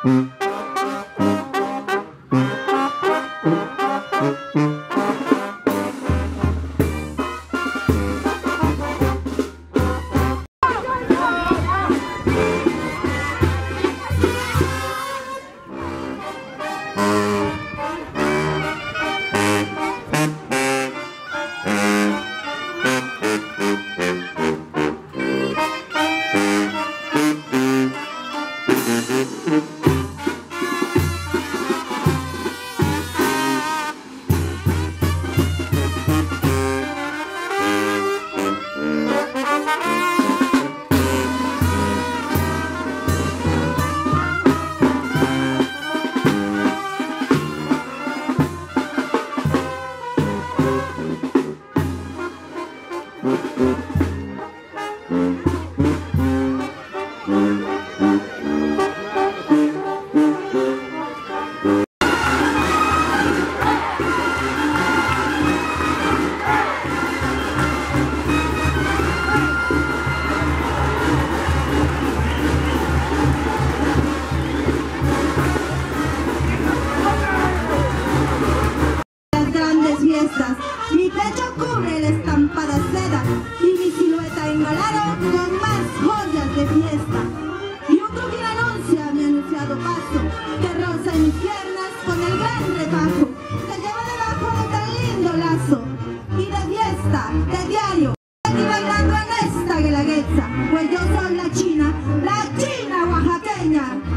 Mi pecho cubre la estampada seda y mi silueta engalada con más joyas de fiesta. Y un truquín anuncia mi anunciado paso, que roza en mis piernas con el gran rebajo, que lleva debajo de tan lindo lazo. Y de fiesta, de diario, aquí bailando en esta guelaguetza, pues yo soy la china oaxaqueña.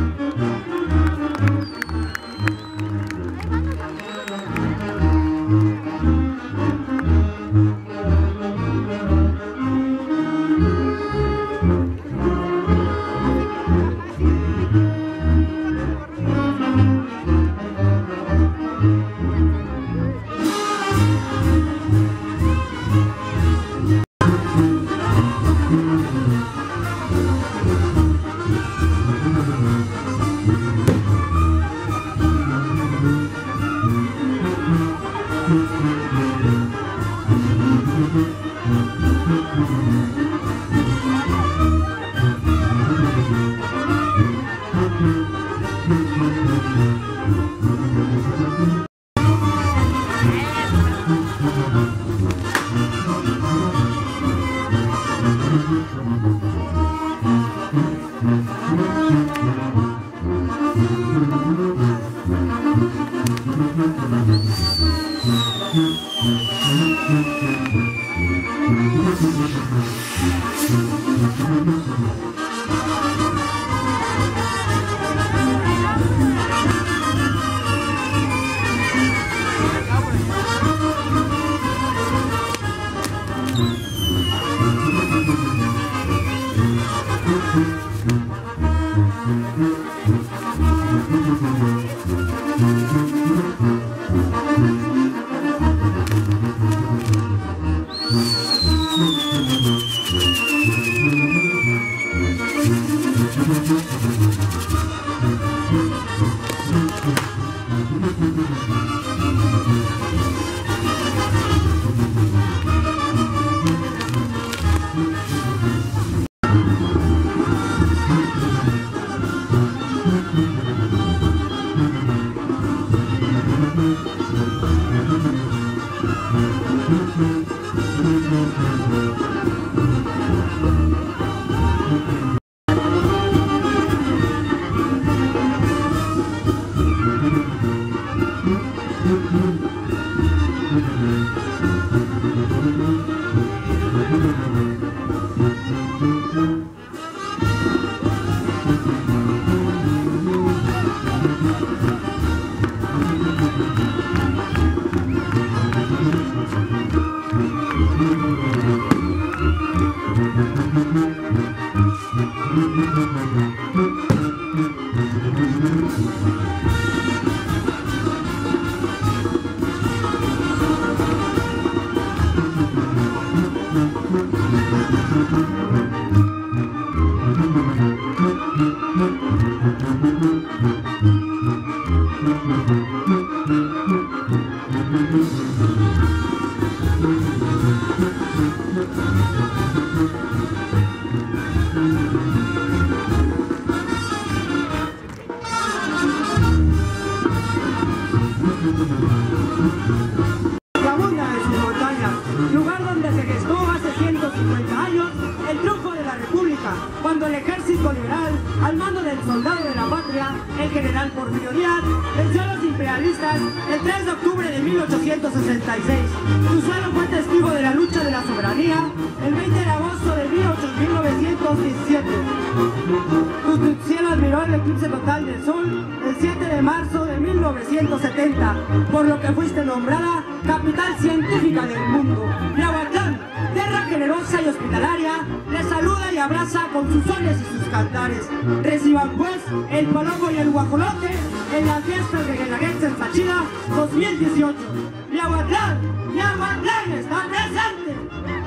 general Porfirio Díaz venció a los imperialistas el 3 de octubre de 1866. Su suelo fue testigo de la lucha de la soberanía el 20 de agosto de 1917. Tu cielo admiró el eclipse total del sol el 7 de marzo de 1970, por lo que fuiste nombrada capital científica del mundo. Miahuatlán, tierra generosa y hospitalaria, les saluda y abraza con sus sones y sus cantares. Reciban pues el palomo y el guajolote en las fiestas de Guelaguetza Sachila 2018. Miahuatlán está presente.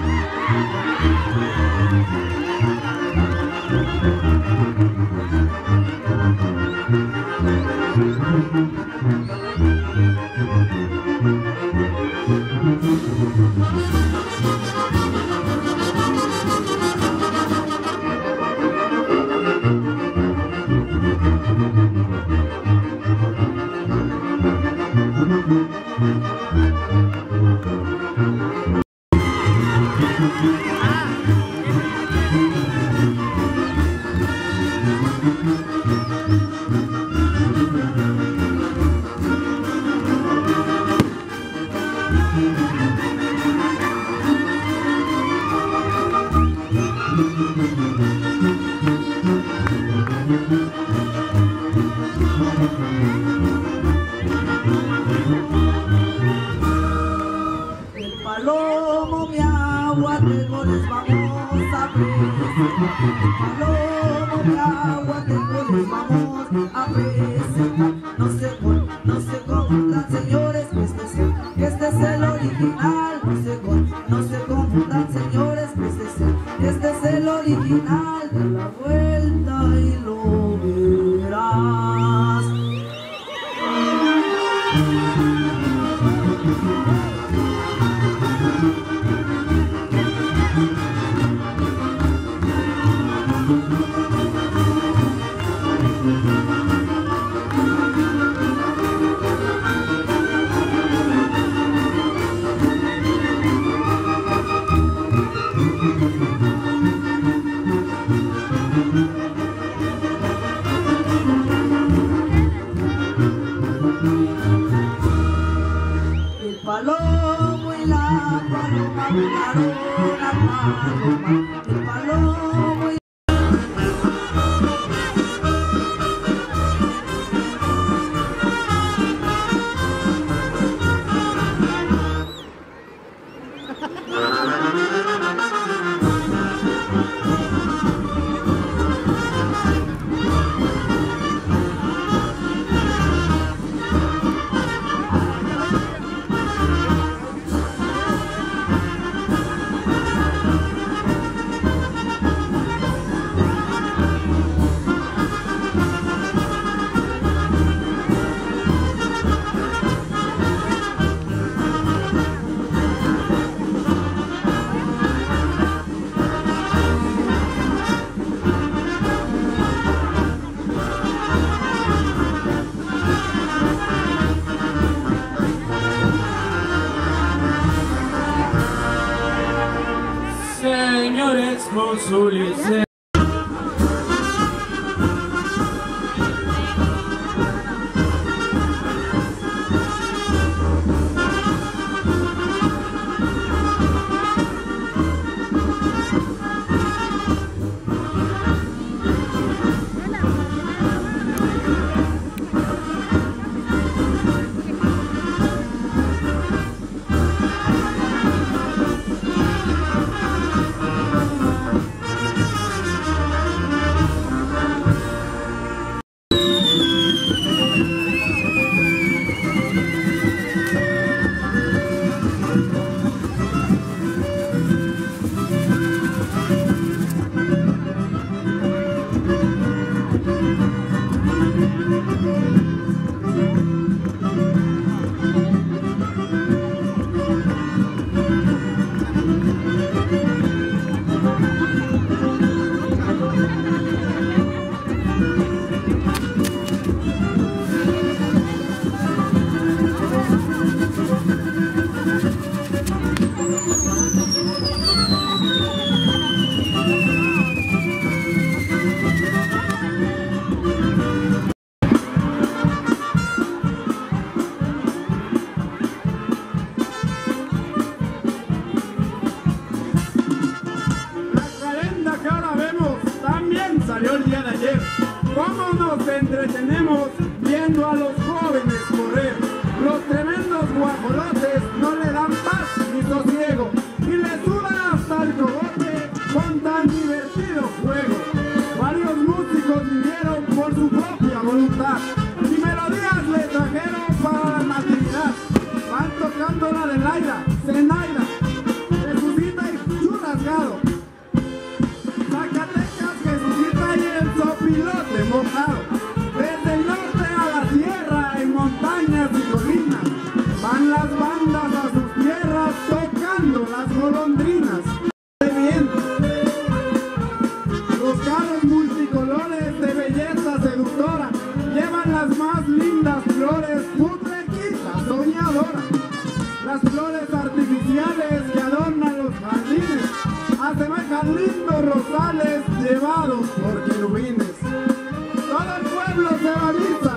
Palomo, miahuatengo, les vamos a presentar. Palomo, miahuatengo, les vamos a presentar. No se confundan, señores, que este es el original. No se confundan, señores, que este es el original. De la vuelta y lo verás. El palomo y la paloma volaron a paloma. El palomo y señores consules. tenemos viendo a los jóvenes correr. Los tremendos guajolotes no le dan paz ni sosiego y le sudan hasta el cogote con tan divertido juego. Varios músicos vinieron por su propia voluntad y melodías le trajeron para la natividad. Van tocando la de Laira, Zenaida, Jesucita y Churrascado. Zacatecas, Jesucita y el sopilote mojado. Desde el norte a la sierra, en montañas y colinas, van las bandas a sus tierras tocando las golondrinas. Bien. Los carros multicolores de belleza seductora llevan las más lindas flores, putrequitas, soñadoras. Las flores artificiales que adornan los jardines asemejan lindos rosales llevados por querubines. Todo el pueblo se baliza